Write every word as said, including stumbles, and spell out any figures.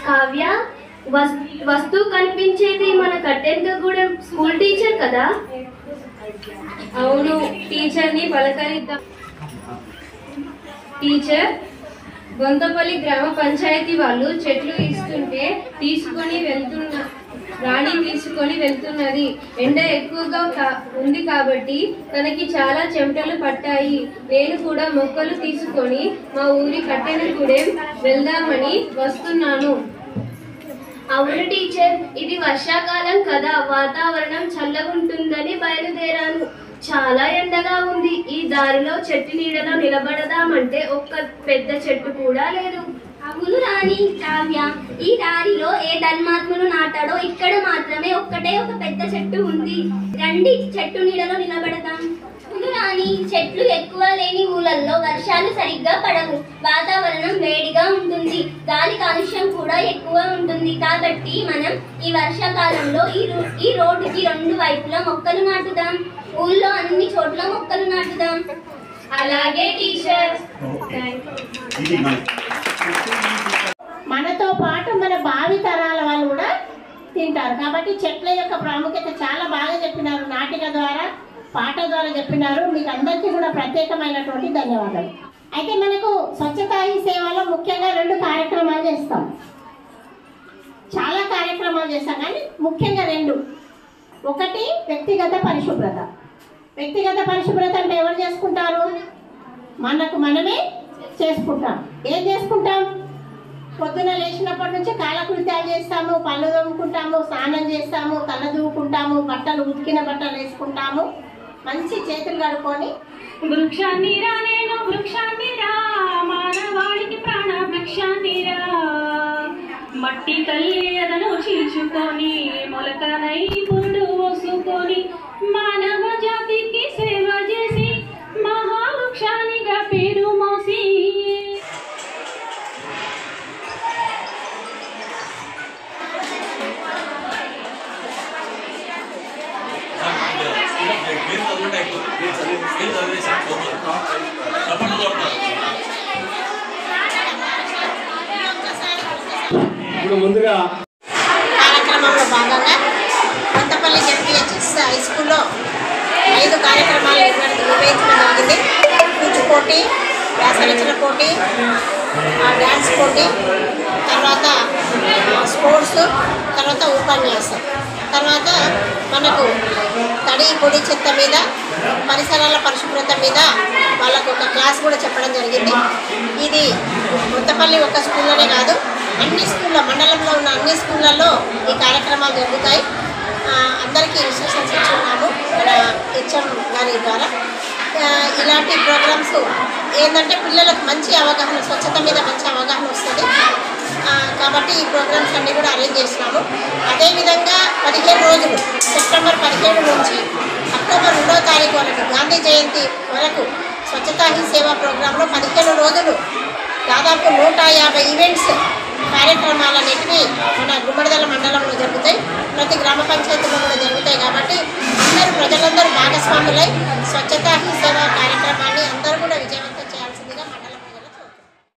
కావ్య, వస్తువు కనిపించేది మన కట్టెంతగూడెం స్కూల్ టీచర్ కదా? అవును, టీచర్ని పలకరిద్దాం. టీచర్, బొంతపల్లి గ్రామ పంచాయతీ వాళ్ళు చెట్లు ఇస్తుంటే తీసుకొని వెళ్తున్నా రాణి తీసుకొని వెళ్తున్నది. ఎండ ఎక్కువగా ఉంది కాబట్టి తనకి చాలా చెమటలు పట్టాయి. నేను కూడా మొక్కలు తీసుకొని మా ఊరి కట్టెనగూడెం వెళ్దామని వస్తున్నాను. అవును టీచర్, ఇది వర్షాకాలం కదా, వాతావరణం చల్లగుంటుందని బయలుదేరాను. చాలా ఎండగా ఉంది. ఈ దారిలో చెట్టు నీడలో నిలబడదామంటే ఒక్క పెద్ద చెట్టు కూడా లేదు. అవును రాణి, కావ్య, ఈ దారిలో ఏ ధర్మాత్ములు నాటాడో ఇక్కడ మాత్రమే ఒక్కటే ఒక పెద్ద చెట్టు ఉంది. రండి చెట్టు నీడలో నిలబడదాం. అవును రాణి, చెట్లు ఎక్కువ లేని ఊళ్ళల్లో వర్షాలు సరిగ్గా పడవు. వాతావరణం వేడిగా ఉంటుంది. గాలి కాలుష్యం కూడా ఎక్కువ ఉంటుంది. కాబట్టి మనం ఈ వర్షాకాలంలో ఈ ఈ రోడ్డుకి రెండు వైపులా మొక్కలు నాటుదాం. ఊళ్ళో అన్ని చోట్ల మొక్కలు నాటుదాం. అలాగే టీచర్. మనతో పాటు మన భావి తరాల వాళ్ళు కూడా తింటారు. కాబట్టి చెట్ల యొక్క ప్రాముఖ్యత చాలా బాగా చెప్పినారు. నాటిక ద్వారా, పాట ద్వారా చెప్పినారు. మీకు అందరికీ కూడా ప్రత్యేకమైనటువంటి ధన్యవాదాలు. అయితే మనకు స్వచ్ఛతా హీ సేవలో ముఖ్యంగా రెండు కార్యక్రమాలు చేస్తాం. చాలా కార్యక్రమాలు చేస్తాం కానీ ముఖ్యంగా రెండు. ఒకటి వ్యక్తిగత పరిశుభ్రత. వ్యక్తిగత పరిశుభ్రత అంటే ఎవరు చేసుకుంటారు? మనకు మనమే చేసుకుంటాం. ఏం చేసుకుంటాం? పొద్దున లేచినప్పటి నుంచి కాలకృత్యాలు చేస్తాము, పళ్ళు తోముకుంటాము, స్నానం చేస్తాము, తల దూకుంటాము, బట్టలు ఉతికిన బట్టలు వేసుకుంటాము, మంచి చేతులు కడుక్కొని వృక్షాన్ని రా నేను వృక్షాన్ని రా, మానవాళికి ప్రాణ వృక్షాన్ని రా, మట్టి తల్లి ఎదను చీల్చుకొని మొలకనై పురుడు పోసుకొని మానవ జాతికి సేవ చేసి మహావృక్షానిగా పేరు మోసి ఇప్పుడు ముందుగా కార్యక్రమంలో భాగంగా కొత్తపల్లి జెడ్పీహెచ్ఎస్ హై స్కూల్లో ఐదు కార్యక్రమాలు నిర్వహించడం జరిగింది. కూచిపోటీ, వ్యాసరచన పోటీ, డ్యాన్స్ పోటీ, తర్వాత స్పోర్ట్స్, తర్వాత ఉపన్యాసం, తర్వాత మనకు తడి పొడి చెత్త మీద, పరిసరాల పరిశుభ్రత మీద వాళ్ళకు ఒక క్లాస్ కూడా చెప్పడం జరిగింది. ఇది కొత్తపల్లి ఒక స్కూల్లోనే కాదు, అన్ని స్కూళ్ళ మండలంలో ఉన్న అన్ని స్కూళ్ళల్లో ఈ కార్యక్రమాలు జరుగుతాయి. అందరికీ ఇన్స్ట్రక్షన్స్ ఇచ్చున్నాము మన హెచ్ఎం గారి ద్వారా. ఇలాంటి ప్రోగ్రామ్స్ ఏంటంటే పిల్లలకు మంచి అవగాహన, స్వచ్ఛత మీద మంచి అవగాహన వస్తుంది. కాబట్టి ఈ ప్రోగ్రామ్స్ అన్నీ కూడా అరేంజ్ చేసినాము. అదేవిధంగా పదిహేను రోజులు సెప్టెంబర్ పదిహేడు నుంచి అక్టోబర్ రెండవ తారీఖు వరకు గాంధీ జయంతి వరకు స్వచ్ఛతా హీ సేవా ప్రోగ్రాంలో పదిహేను రోజులు దాదాపు నూట యాభై ఈవెంట్స్ కార్యక్రమాలన్నిటివి మన గుమ్మడిదల మండలంలో జరుగుతాయి. ప్రతి గ్రామ పంచాయతీలో కూడా జరుగుతాయి. కాబట్టి అందరూ ప్రజలందరూ భాగస్వాములై స్వచ్ఛతా హీ